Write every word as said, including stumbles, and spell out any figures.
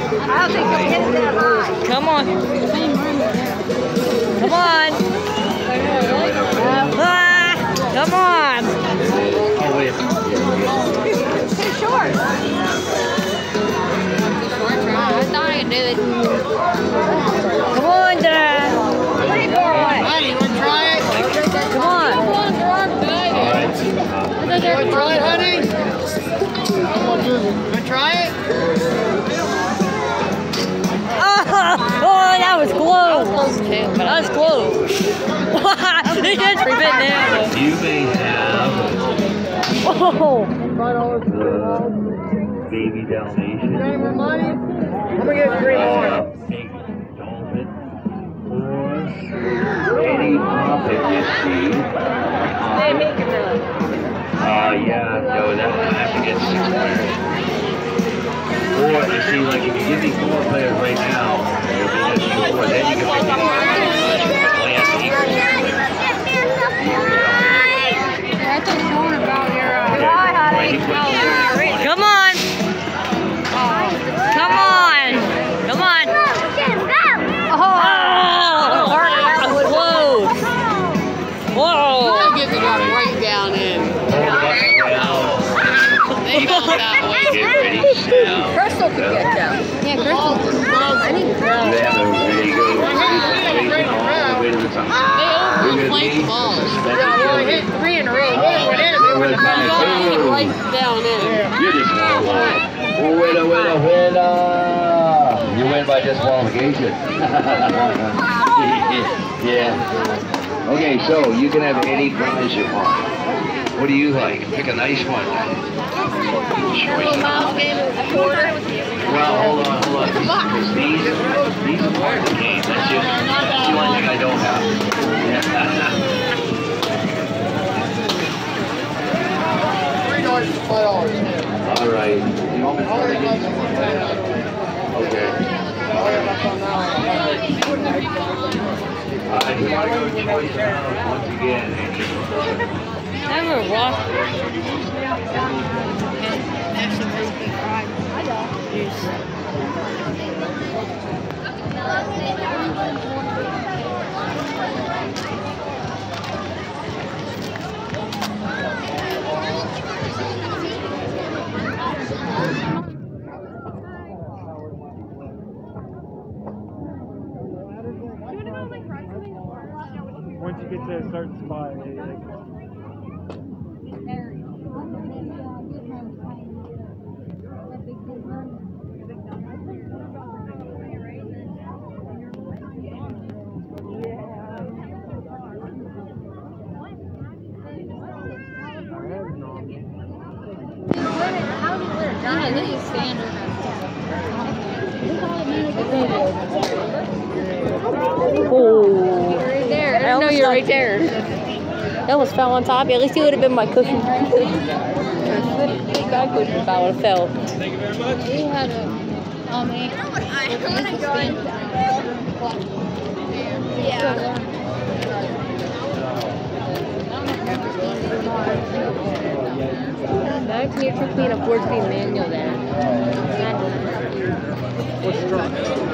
I don't think you'll get it that high. Come on. Come on. Ah, come on. Oh, wait. It's too short. I thought I could do it. Come on, Dad. Pretty far away. Honey, you want to try it? Come on. You want to try it, honey? You want to try it? Oh, that was close. That was close too. That was close. He did spit now. You may have Oh. the baby Dalmatian. You got any more money? I'm going to get three more. Pink dolphin. Any puppet you see. They make it really. Uh, yeah, no, that one I have to get six players. Or, you see, like, if you give me four players right now, it'll be just four. Then you can pick any play as equal. I thought you were about your. Uh, Hi, honey. Come on. Come on. Come on. Oh, that was close. Whoa. I guess it got right down in. They got that way. Get ready, now. Crystal could get down. yeah, Crystal. I need to know. They have a really good situation all the way to the top. They overplayed the balls. Yeah, well, I hit three in a row. One went in, and they went right down in. You're disqualified. Winner, winner, winner! You win by disqualification. Yeah. Okay, so you can have any prize you want. What do you like? Pick a nice one. Choice. Well, hold on, hold on. Because these, these are part of the game. That's just the only thing I don't have. Three dollars to five dollars. All right. You want me to start again? Okay. Uh, you want to go to choice round once again? Never walked. Once you get to a certain spot, it, it, Yeah, look at standard. Oh. Right there. I know you're right there. That almost fell on top. At least it would have been my cushion. I couldn't if I would have fell. thank you very much. We had a. Um, you know what? I want to go in. Yeah. Back here took me to four speed manual then. What's strong?